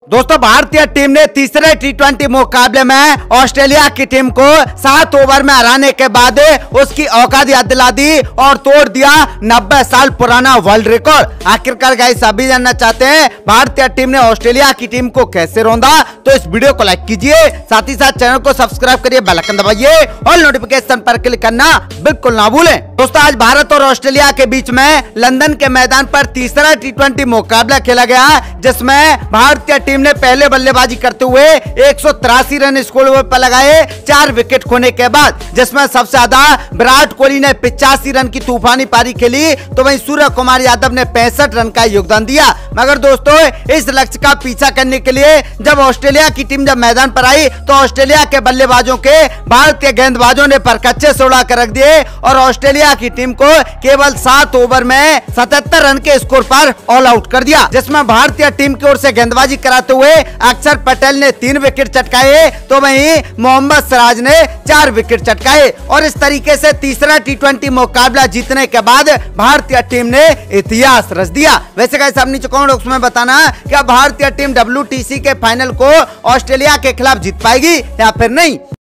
दोस्तों भारतीय टीम ने तीसरे टी20 मुकाबले में ऑस्ट्रेलिया की टीम को 7 ओवर में हराने के बाद उसकी औकात याद दिला दी और तोड़ दिया 90 साल पुराना वर्ल्ड रिकॉर्ड। आखिरकार गाइस सभी जानना चाहते हैं भारतीय टीम ने ऑस्ट्रेलिया की टीम को कैसे रौंदा, तो इस वीडियो को लाइक कीजिए, साथ ही साथ चैनल को सब्सक्राइब करिए, बेल आइकन दबाइए और नोटिफिकेशन पर क्लिक करना बिल्कुल ना भूलें। दोस्तों आज भारत और ऑस्ट्रेलिया के बीच में लंदन के मैदान पर तीसरा टी20 मुकाबला खेला गया, जिसमें भारतीय टीम ने पहले बल्लेबाजी करते हुए 183 रन स्कोर पर लगाए 4 विकेट खोने के बाद, जिसमें सबसे ज्यादा विराट कोहली ने 85 रन की तूफानी पारी खेली, तो वहीं सूर्य कुमार यादव ने 65 रन का योगदान दिया। मगर दोस्तों इस लक्ष्य का पीछा करने के लिए जब ऑस्ट्रेलिया की टीम जब मैदान पर आई तो ऑस्ट्रेलिया के बल्लेबाजों के भारतीय गेंदबाजों ने परकच्चे से उड़ा कर रख दिए और ऑस्ट्रेलिया की टीम को केवल 7 ओवर में 77 रन के स्कोर पर ऑल आउट कर दिया, जिसमें भारतीय टीम की ओर से गेंदबाजी कराते हुए अक्षर पटेल ने 3 विकेट चटकाए, तो वहीं मोहम्मद सिराज ने 4 विकेट चटकाए और इस तरीके से तीसरा टी20 मुकाबला जीतने के बाद भारतीय टीम ने इतिहास रच दिया। वैसे गाइस आप नीचे कमेंट बॉक्स में बताना क्या भारतीय टीम WTC के फाइनल को ऑस्ट्रेलिया के खिलाफ जीत पाएगी या फिर नहीं।